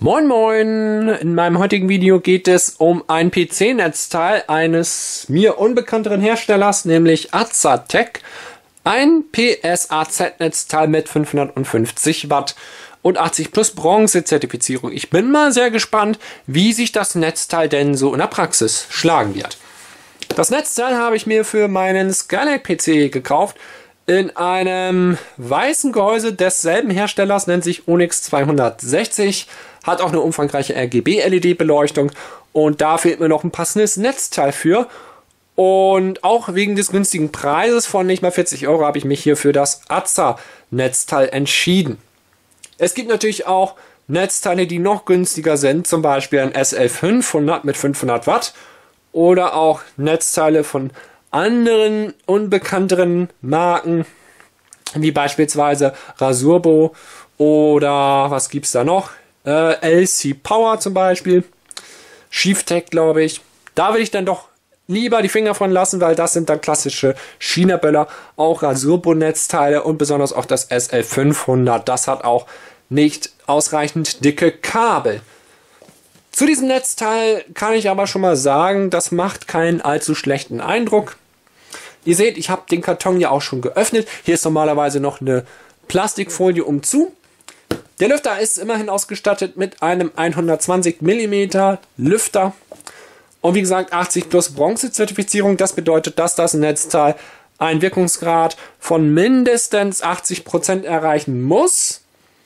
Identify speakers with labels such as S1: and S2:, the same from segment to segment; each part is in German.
S1: Moin Moin! In meinem heutigen Video geht es um ein PC-Netzteil eines mir unbekannteren Herstellers, nämlich Azatec. Ein PSAZ-Netzteil mit 550 Watt und 80 plus Bronze-Zertifizierung. Ich bin mal sehr gespannt, wie sich das Netzteil denn so in der Praxis schlagen wird. Das Netzteil habe ich mir für meinen Skylake-PC gekauft. In einem weißen Gehäuse desselben Herstellers, nennt sich Onyx 260, hat auch eine umfangreiche RGB-LED-Beleuchtung und da fehlt mir noch ein passendes Netzteil für. Und auch wegen des günstigen Preises von nicht mal 40 Euro habe ich mich hier für das Aza-Netzteil entschieden. Es gibt natürlich auch Netzteile, die noch günstiger sind, zum Beispiel ein SL500 mit 500 Watt oder auch Netzteile von anderen unbekannteren Marken, wie beispielsweise Rasurbo oder was gibt es da noch? LC Power zum Beispiel, Schieftec glaube ich. Da will ich dann doch lieber die Finger von lassen, weil das sind dann klassische China-Böller, auch Rasurbo-Netzteile und besonders auch das SL500. Das hat auch nicht ausreichend dicke Kabel. Zu diesem Netzteil kann ich aber schon mal sagen, das macht keinen allzu schlechten Eindruck. Ihr seht, ich habe den Karton ja auch schon geöffnet. Hier ist normalerweise noch eine Plastikfolie umzu. Der Lüfter ist immerhin ausgestattet mit einem 120 mm Lüfter. Und wie gesagt, 80 plus Bronze-Zertifizierung. Das bedeutet, dass das Netzteil einen Wirkungsgrad von mindestens 80% erreichen muss.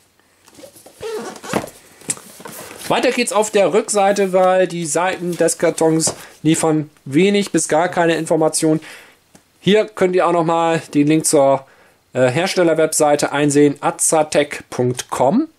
S1: Weiter geht's auf der Rückseite, weil die Seiten des Kartons liefern wenig bis gar keine Informationen. Hier könnt ihr auch nochmal den Link zur Herstellerwebseite einsehen, azatec.com.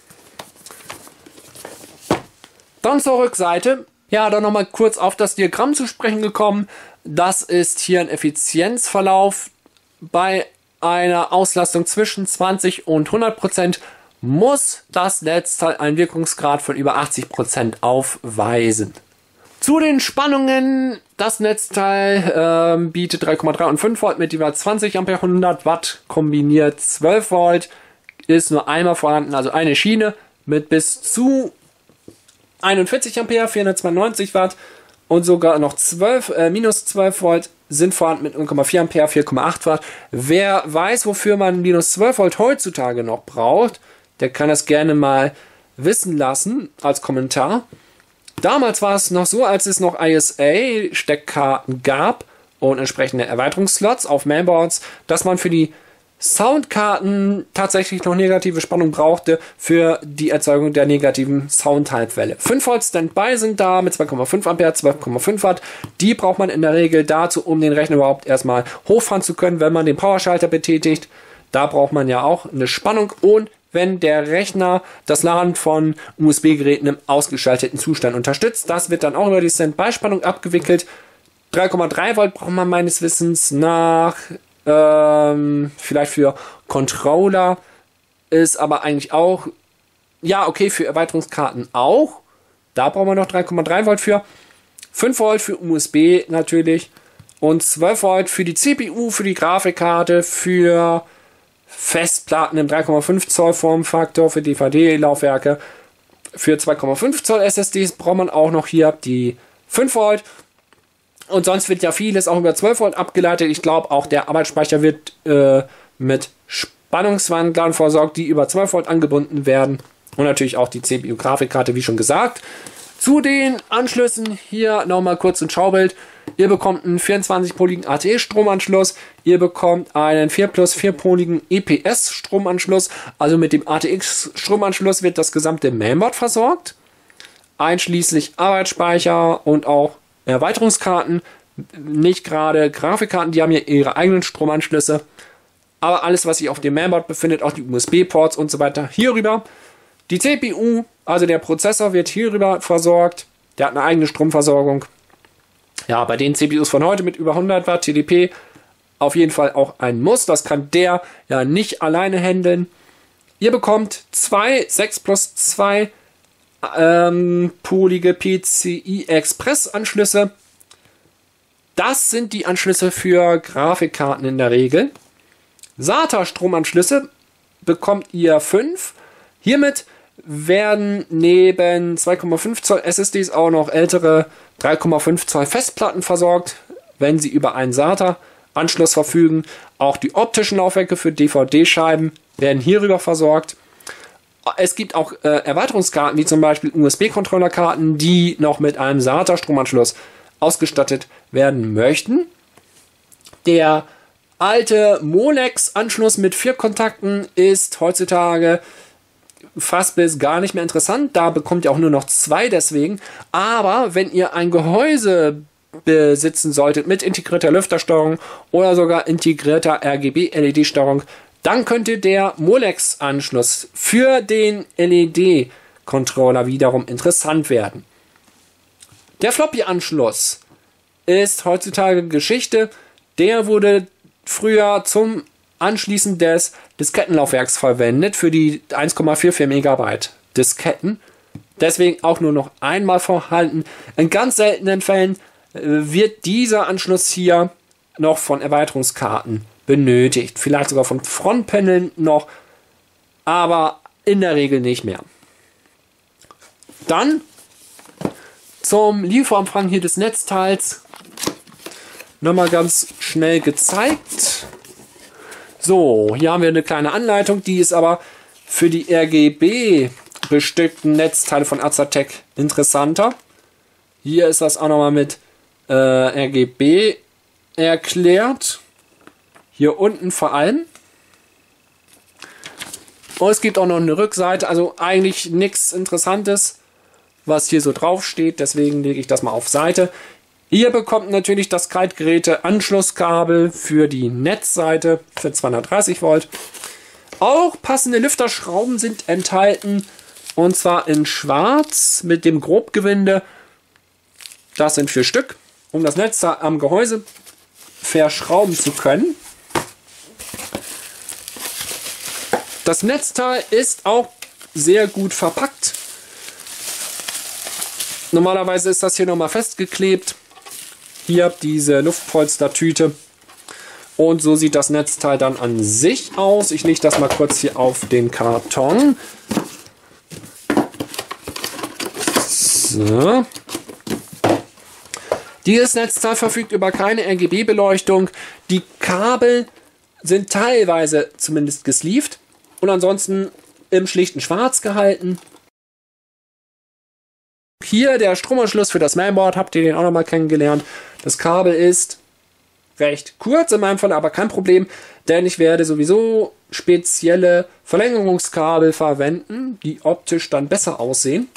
S1: Dann zur Rückseite. Ja, dann nochmal kurz auf das Diagramm zu sprechen gekommen. Das ist hier ein Effizienzverlauf. Bei einer Auslastung zwischen 20 und 100% muss das Netzteil einen Wirkungsgrad von über 80% aufweisen. Zu den Spannungen, das Netzteil bietet 3,3 und 5 Volt mit jeweils 20 Ampere, 100 Watt kombiniert 12 Volt, ist nur einmal vorhanden, also eine Schiene mit bis zu 41 Ampere, 492 Watt und sogar noch minus 12 Volt sind vorhanden mit 0,4 Ampere, 4,8 Watt. Wer weiß, wofür man minus 12 Volt heutzutage noch braucht, der kann das gerne mal wissen lassen als Kommentar. Damals war es noch so, als es noch ISA-Steckkarten gab und entsprechende Erweiterungsslots auf Mainboards, dass man für die Soundkarten tatsächlich noch negative Spannung brauchte für die Erzeugung der negativen Soundhaltwelle. 5 Volt Standby sind da mit 2,5 Ampere, 12,5 Watt. Die braucht man in der Regel dazu, um den Rechner überhaupt erstmal hochfahren zu können, wenn man den Powerschalter betätigt. Da braucht man ja auch eine Spannung und wenn der Rechner das LAN von USB-Geräten im ausgeschalteten Zustand unterstützt. Das wird dann auch über die Standby-Spannung abgewickelt. 3,3 Volt braucht man meines Wissens nach, vielleicht für Controller, ist aber eigentlich auch, ja okay, für Erweiterungskarten auch. Da brauchen wir noch 3,3 Volt für. 5 Volt für USB natürlich und 12 Volt für die CPU, für die Grafikkarte, für Festplatten im 3,5 Zoll Formfaktor, für DVD-Laufwerke, für 2,5 Zoll SSDs braucht man auch noch hier die 5 Volt und sonst wird ja vieles auch über 12 Volt abgeleitet. Ich glaube auch der Arbeitsspeicher wird mit Spannungswandlern versorgt, die über 12 Volt angebunden werden und natürlich auch die CPU-Grafikkarte, wie schon gesagt. Zu den Anschlüssen hier nochmal kurz ein Schaubild. Ihr bekommt einen 24-poligen ATX-Stromanschluss. Ihr bekommt einen 4 plus 4-poligen EPS-Stromanschluss. Also mit dem ATX-Stromanschluss wird das gesamte Mainboard versorgt. Einschließlich Arbeitsspeicher und auch Erweiterungskarten. Nicht gerade Grafikkarten, die haben hier ihre eigenen Stromanschlüsse. Aber alles, was sich auf dem Mainboard befindet, auch die USB-Ports und so weiter, hierüber. Die CPU, also der Prozessor, wird hierüber versorgt. Der hat eine eigene Stromversorgung. Ja, bei den CPUs von heute mit über 100 Watt TDP auf jeden Fall auch ein Muss. Das kann der ja nicht alleine handeln. Ihr bekommt zwei 6 plus 2 polige PCI Express Anschlüsse. Das sind die Anschlüsse für Grafikkarten in der Regel. SATA Stromanschlüsse bekommt ihr 5. Hiermit werden neben 2,5 Zoll SSDs auch noch ältere 3,5 Zoll Festplatten versorgt, wenn sie über einen SATA-Anschluss verfügen. Auch die optischen Laufwerke für DVD-Scheiben werden hierüber versorgt. Es gibt auch Erweiterungskarten, wie zum Beispiel USB-Controller-Karten, die noch mit einem SATA-Stromanschluss ausgestattet werden möchten. Der alte Molex-Anschluss mit 4 Kontakten ist heutzutage fast bis gar nicht mehr interessant. Da bekommt ihr auch nur noch 2 deswegen. Aber wenn ihr ein Gehäuse besitzen solltet mit integrierter Lüftersteuerung oder sogar integrierter RGB-LED-Steuerung, dann könnte der Molex-Anschluss für den LED-Controller wiederum interessant werden. Der Floppy-Anschluss ist heutzutage Geschichte. Der wurde früher zum Anschließen des Diskettenlaufwerks verwendet für die 1,44 MB Disketten. Deswegen auch nur noch einmal vorhanden. In ganz seltenen Fällen wird dieser Anschluss hier noch von Erweiterungskarten benötigt. Vielleicht sogar von Frontpaneln noch, aber in der Regel nicht mehr. Dann zum Lieferumfang hier des Netzteils. Nochmal ganz schnell gezeigt. So, hier haben wir eine kleine Anleitung, die ist aber für die RGB bestückten Netzteile von Azatec interessanter. Hier ist das auch nochmal mit RGB erklärt. Hier unten vor allem. Und es gibt auch noch eine Rückseite, also eigentlich nichts Interessantes, was hier so drauf steht. Deswegen lege ich das mal auf Seite. Ihr bekommt natürlich das Kaltgeräte-Anschlusskabel für die Netzseite für 230 Volt. Auch passende Lüfterschrauben sind enthalten. Und zwar in Schwarz mit dem Grobgewinde. Das sind 4 Stück, um das Netzteil am Gehäuse verschrauben zu können. Das Netzteil ist auch sehr gut verpackt. Normalerweise ist das hier nochmal festgeklebt. Hier diese Luftpolstertüte. Und so sieht das Netzteil dann an sich aus. Ich lege das mal kurz hier auf den Karton. So. Dieses Netzteil verfügt über keine RGB-Beleuchtung. Die Kabel sind teilweise zumindest gesleeved und ansonsten im schlichten Schwarz gehalten. Hier der Stromanschluss für das Mainboard, habt ihr den auch nochmal kennengelernt. Das Kabel ist recht kurz in meinem Fall, aber kein Problem, denn ich werde sowieso spezielle Verlängerungskabel verwenden, die optisch dann besser aussehen.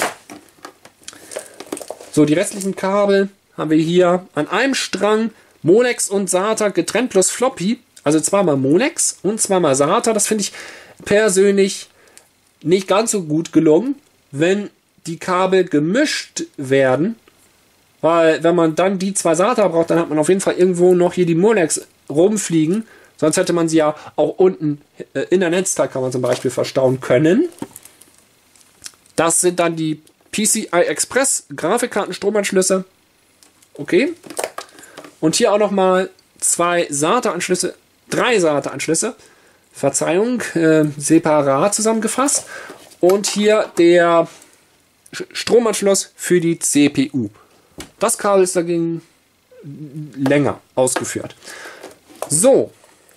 S1: So, die restlichen Kabel haben wir hier an einem Strang Molex und SATA getrennt plus Floppy, also zweimal Molex und zweimal SATA. Das finde ich persönlich nicht ganz so gut gelungen, wenn die Kabel gemischt werden, weil wenn man dann die 2 SATA braucht, dann hat man auf jeden Fall irgendwo noch hier die Molex rumfliegen, sonst hätte man sie ja auch unten in der Netzteilkammer zum Beispiel verstauen können. Das sind dann die PCI Express Grafikkarten-Stromanschlüsse. Okay. Und hier auch nochmal 2 SATA-Anschlüsse, 3 SATA-Anschlüsse. Verzeihung, separat zusammengefasst. Und hier der Stromanschluss für die CPU. Das Kabel ist dagegen länger ausgeführt. So.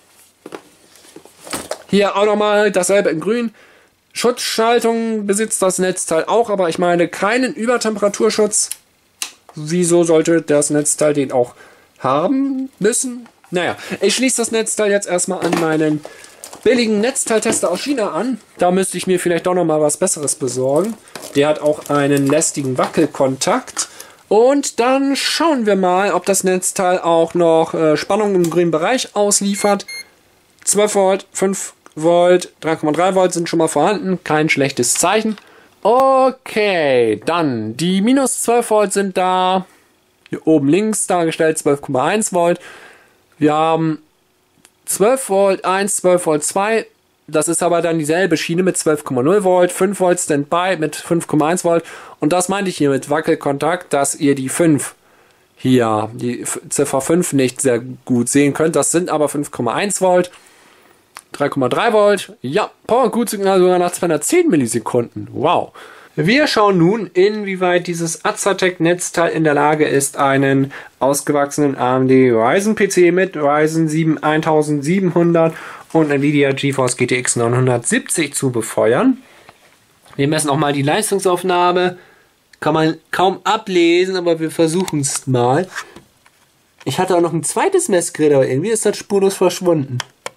S1: Hier auch nochmal dasselbe in grün. Schutzschaltung besitzt das Netzteil auch, aber ich meine keinen Übertemperaturschutz. Wieso sollte das Netzteil den auch haben müssen? Naja, ich schließe das Netzteil jetzt erstmal an meinen billigen Netzteiltester aus China an. Da müsste ich mir vielleicht doch noch mal was Besseres besorgen. Der hat auch einen lästigen Wackelkontakt. Und dann schauen wir mal, ob das Netzteil auch noch Spannung im grünen Bereich ausliefert. 12 Volt, 5 Volt, 3,3 Volt sind schon mal vorhanden. Kein schlechtes Zeichen. Okay, dann die minus 12 Volt sind da. Hier oben links dargestellt 12,1 Volt. Wir haben 12 Volt 1, 12 Volt 2. Das ist aber dann dieselbe Schiene mit 12,0 Volt, 5 Volt Standby mit 5,1 Volt. Und das meinte ich hier mit Wackelkontakt, dass ihr die 5 hier, die Ziffer 5 nicht sehr gut sehen könnt. Das sind aber 5,1 Volt. 3,3 Volt. Ja, Power-Gut-Signal sogar nach 210 Millisekunden. Wow. Wir schauen nun, inwieweit dieses Azatec-Netzteil in der Lage ist, einen ausgewachsenen AMD Ryzen PC mit Ryzen 7 1700 und Nvidia GeForce GTX 970 zu befeuern. Wir messen auch mal die Leistungsaufnahme. Kann man kaum ablesen, aber wir versuchen es mal. Ich hatte auch noch ein zweites Messgerät, aber irgendwie ist das spurlos verschwunden.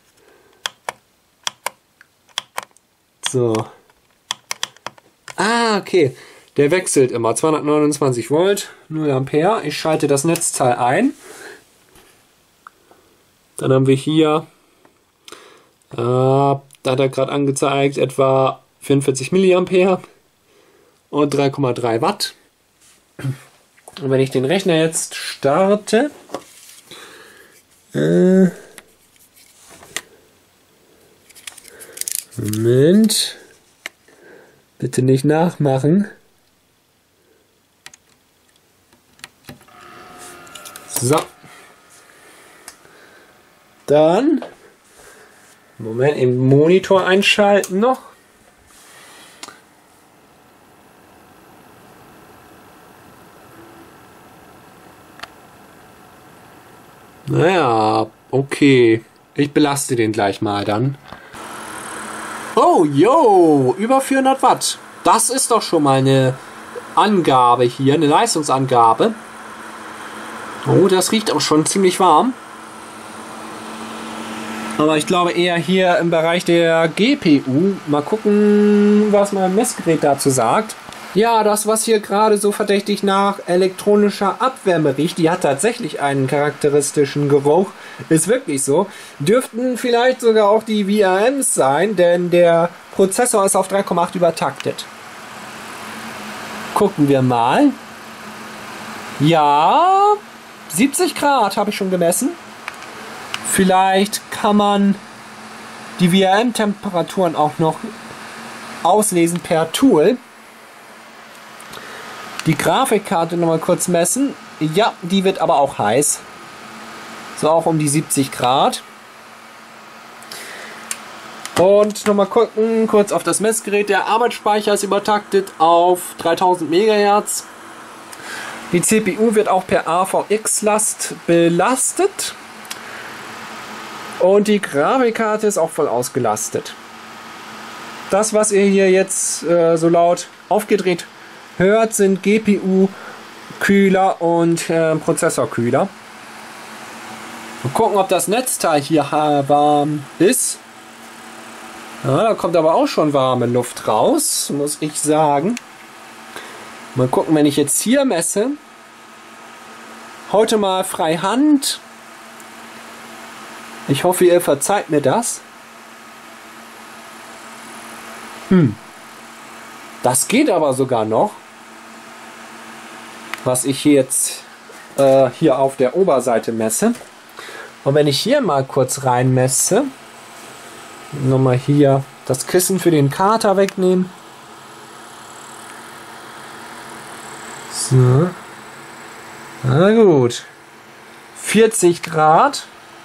S1: So. Ah, okay. Der wechselt immer. 229 Volt, 0 Ampere. Ich schalte das Netzteil ein. Dann haben wir hier, da hat er gerade angezeigt, etwa 44 Milliampere und 3,3 Watt. Und wenn ich den Rechner jetzt starte, Moment, bitte nicht nachmachen. So. Dann, Moment, im Monitor einschalten noch. Naja, okay. Ich belaste den gleich mal dann. Oh, yo, über 400 Watt. Das ist doch schon mal eine Angabe hier, eine Leistungsangabe. Oh, das riecht auch schon ziemlich warm. Aber ich glaube eher hier im Bereich der GPU. Mal gucken, was mein Messgerät dazu sagt. Ja, das, was hier gerade so verdächtig nach elektronischer Abwärme riecht, die hat tatsächlich einen charakteristischen Geruch. Ist wirklich so. Dürften vielleicht sogar auch die VRMs sein, denn der Prozessor ist auf 3,8 übertaktet. Gucken wir mal. Ja, 70 Grad habe ich schon gemessen. Vielleicht kann man die VRM-Temperaturen auch noch auslesen per Tool. Die Grafikkarte nochmal kurz messen. Ja, die wird aber auch heiß. So auch um die 70 Grad. Und nochmal gucken, kurz auf das Messgerät. Der Arbeitsspeicher ist übertaktet auf 3000 MHz. Die CPU wird auch per AVX-Last belastet. Und die Grafikkarte ist auch voll ausgelastet. Das, was ihr hier jetzt so laut aufgedreht hört, sind GPU-Kühler und Prozessorkühler. Mal gucken, ob das Netzteil hier warm ist. Ja, da kommt aber auch schon warme Luft raus, muss ich sagen. Mal gucken, wenn ich jetzt hier messe. Heute mal frei Hand. Ich hoffe, ihr verzeiht mir das. Das geht aber sogar noch. Was ich jetzt hier auf der Oberseite messe. Und wenn ich hier mal kurz reinmesse, nochmal hier das Kissen für den Kater wegnehmen. So. Na gut. 40 Grad.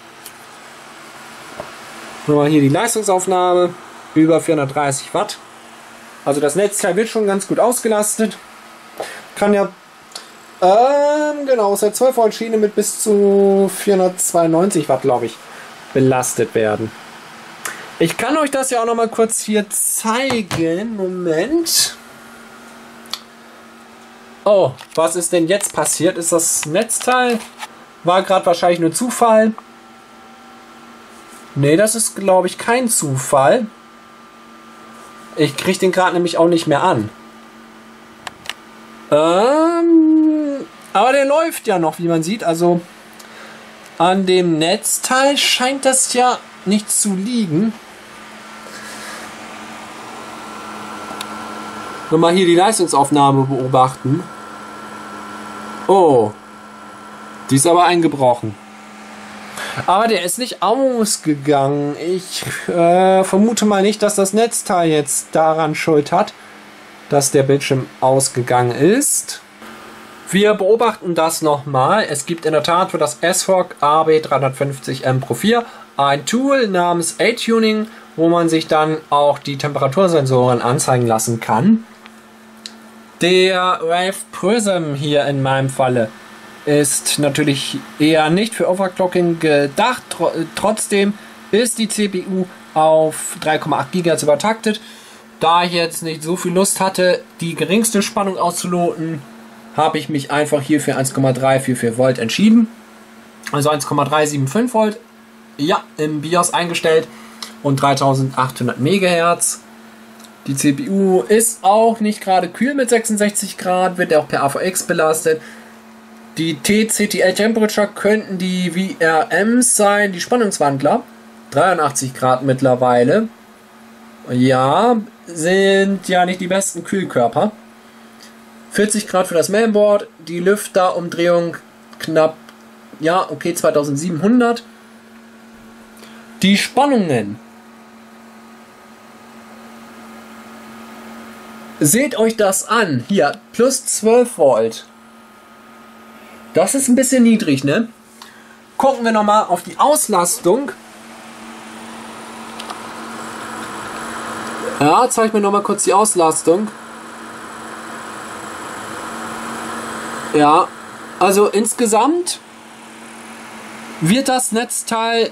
S1: Nochmal hier die Leistungsaufnahme. Über 430 Watt. Also das Netzteil wird schon ganz gut ausgelastet. Kann ja genau, aus der 12 Volt Schiene mit bis zu 492 Watt, glaube ich, belastet werden. Ich kann euch das ja auch noch mal kurz hier zeigen. Moment. Oh, was ist denn jetzt passiert? Ist das Netzteil? War gerade wahrscheinlich nur Zufall. Nee, das ist, glaube ich, kein Zufall. Ich kriege den gerade nämlich auch nicht mehr an. Aber der läuft ja noch, wie man sieht. Also an dem Netzteil scheint das ja nicht zu liegen. Nochmal hier die Leistungsaufnahme beobachten. Oh, die ist aber eingebrochen. Aber der ist nicht ausgegangen. Ich vermute mal nicht, dass das Netzteil jetzt daran Schuld hat, dass der Bildschirm ausgegangen ist. Wir beobachten das nochmal. Es gibt in der Tat für das ASRock AB350M Pro 4 ein Tool namens A-Tuning, wo man sich dann auch die Temperatursensoren anzeigen lassen kann. Der Wave Prism hier in meinem Falle ist natürlich eher nicht für Overclocking gedacht. Trotzdem ist die CPU auf 3,8 GHz übertaktet. Da ich jetzt nicht so viel Lust hatte, die geringste Spannung auszuloten, habe ich mich einfach hier für 1,344 Volt entschieden. Also 1,375 Volt, ja, im BIOS eingestellt und 3800 MHz. Die CPU ist auch nicht gerade kühl mit 66 Grad, wird auch per AVX belastet. Die TCTL Temperature könnten die VRMs sein, die Spannungswandler. 83 Grad mittlerweile. Ja, sind ja nicht die besten Kühlkörper. 40 Grad für das Mainboard, die Lüfterumdrehung knapp, ja, okay, 2700. Die Spannungen. Seht euch das an. Hier, plus 12 Volt. Das ist ein bisschen niedrig, ne? Gucken wir nochmal auf die Auslastung. Ja, zeig mir nochmal kurz die Auslastung. Ja, also insgesamt wird das Netzteil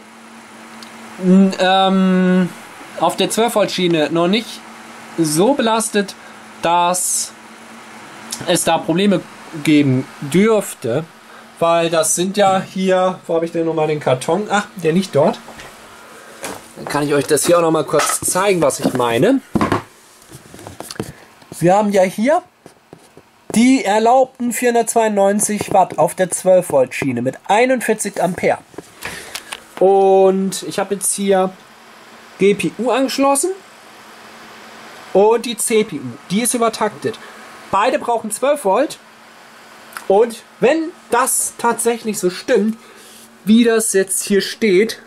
S1: auf der 12 Volt Schiene noch nicht so belastet, dass es da Probleme geben dürfte, weil das sind ja hier, wo habe ich denn nochmal den Karton? Ach, der liegt dort. Dann kann ich euch das hier auch nochmal kurz zeigen, was ich meine. Wir haben ja hier die erlaubten 492 Watt auf der 12 Volt Schiene mit 41 Ampere. Und ich habe jetzt hier GPU angeschlossen und die CPU, die ist übertaktet. Beide brauchen 12 Volt. Und wenn das tatsächlich so stimmt, wie das jetzt hier steht,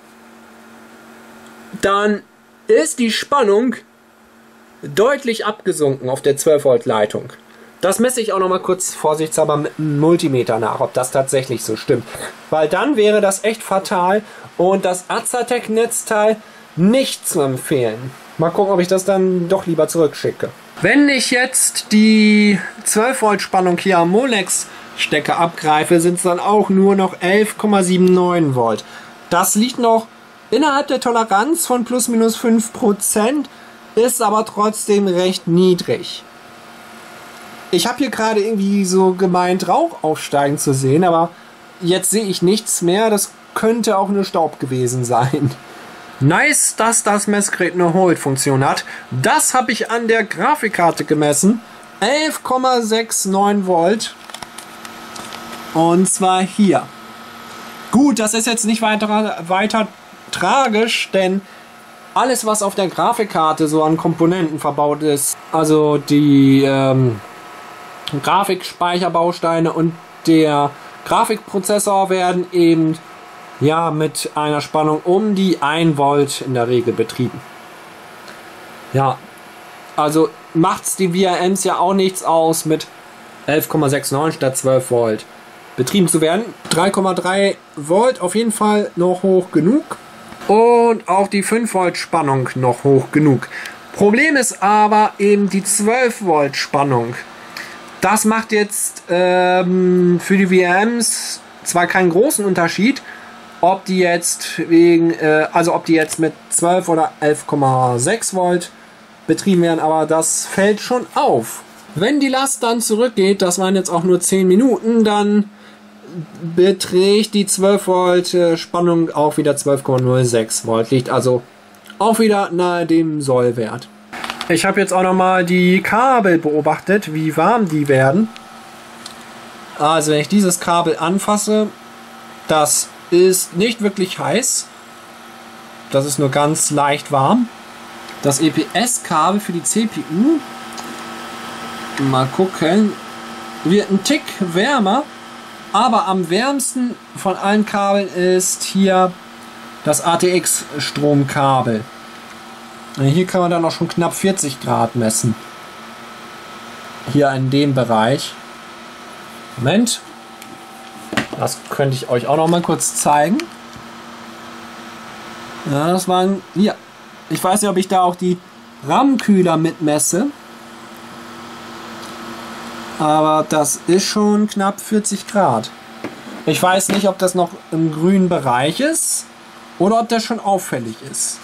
S1: dann ist die Spannung deutlich abgesunken auf der 12 Volt Leitung. Das messe ich auch noch mal kurz vorsichtshalber mit einem Multimeter nach, ob das tatsächlich so stimmt. Weil dann wäre das echt fatal und das Azatec Netzteil nicht zu empfehlen. Mal gucken, ob ich das dann doch lieber zurückschicke. Wenn ich jetzt die 12 Volt Spannung hier am Molex Stecker abgreife, sind es dann auch nur noch 11,79 Volt. Das liegt noch innerhalb der Toleranz von plus minus 5%, ist aber trotzdem recht niedrig. Ich habe hier gerade irgendwie so gemeint, Rauch aufsteigen zu sehen, aber jetzt sehe ich nichts mehr. Das könnte auch nur Staub gewesen sein. Nice, dass das Messgerät eine Hold-Funktion hat. Das habe ich an der Grafikkarte gemessen. 11,69 Volt. Und zwar hier. Gut, das ist jetzt nicht weiter tragisch, denn alles, was auf der Grafikkarte so an Komponenten verbaut ist, also die Grafikspeicherbausteine und der Grafikprozessor werden eben ja mit einer Spannung um die 1 Volt in der Regel betrieben. Ja, also macht's die VRMs ja auch nichts aus, mit 11,69 statt 12 Volt betrieben zu werden. 3,3 Volt auf jeden Fall noch hoch genug und auch die 5 Volt Spannung noch hoch genug. Problem ist aber eben die 12 Volt Spannung. Das macht jetzt für die VRMs zwar keinen großen Unterschied, ob die jetzt ob die jetzt mit 12 oder 11,6 Volt betrieben werden, aber das fällt schon auf. Wenn die Last dann zurückgeht, das waren jetzt auch nur 10 Minuten, dann beträgt die 12 Volt Spannung auch wieder 12,06 Volt, liegt also auch wieder nahe dem Sollwert. Ich habe jetzt auch noch mal die Kabel beobachtet, wie warm die werden. Also wenn ich dieses Kabel anfasse, das ist nicht wirklich heiß. Das ist nur ganz leicht warm. Das EPS-Kabel für die CPU, mal gucken, wird ein Tick wärmer, aber am wärmsten von allen Kabeln ist hier das ATX-Stromkabel. Hier kann man dann auch schon knapp 40 Grad messen. Hier in dem Bereich. Moment. Das könnte ich euch auch noch mal kurz zeigen. Ja, das waren hier. Ich weiß nicht, ob ich da auch die RAM-Kühler mitmesse. Aber das ist schon knapp 40 Grad. Ich weiß nicht, ob das noch im grünen Bereich ist oder ob das schon auffällig ist.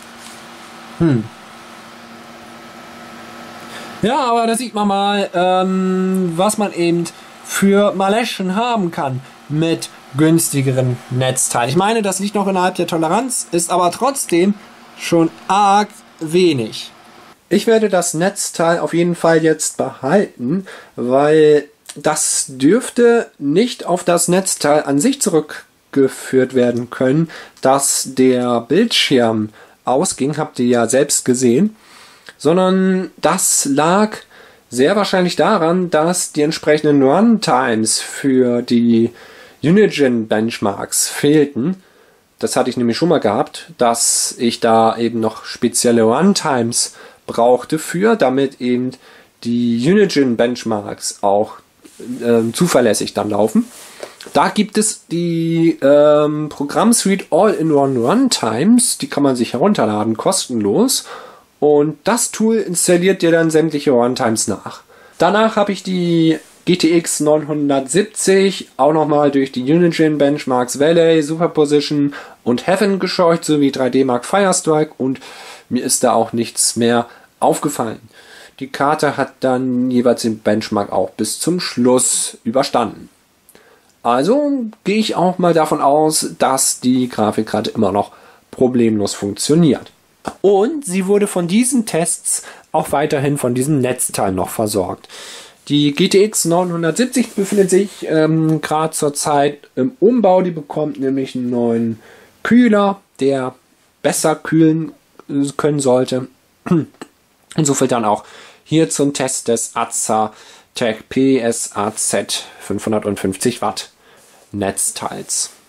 S1: Ja, aber da sieht man mal, was man eben für Maleschen haben kann mit günstigeren Netzteilen. Ich meine, das liegt noch innerhalb der Toleranz, ist aber trotzdem schon arg wenig. Ich werde das Netzteil auf jeden Fall jetzt behalten, weil das dürfte nicht auf das Netzteil an sich zurückgeführt werden können, dass der Bildschirm ausging, habt ihr ja selbst gesehen, sondern das lag sehr wahrscheinlich daran, dass die entsprechenden Runtimes für die Unigine Benchmarks fehlten. Das hatte ich nämlich schon mal gehabt, dass ich da eben noch spezielle Runtimes brauchte damit eben die Unigine Benchmarks auch zuverlässig dann laufen. Da gibt es die Programmsuite All-in-One Runtimes, die kann man sich herunterladen, kostenlos. Und das Tool installiert dir dann sämtliche Runtimes nach. Danach habe ich die GTX 970 auch nochmal durch die Unigine Benchmarks Valley, Superposition und Heaven gescheucht, sowie 3D Mark Firestrike, und mir ist da auch nichts mehr aufgefallen. Die Karte hat dann jeweils den Benchmark auch bis zum Schluss überstanden. Also gehe ich auch mal davon aus, dass die Grafikkarte immer noch problemlos funktioniert. Und sie wurde von diesen Tests auch weiterhin von diesem Netzteil noch versorgt. Die GTX 970 befindet sich gerade zurzeit im Umbau. Die bekommt nämlich einen neuen Kühler, der besser kühlen können sollte. Und so viel dann auch hier zum Test des Aza Tech PSAZ 550 Watt Netzteils.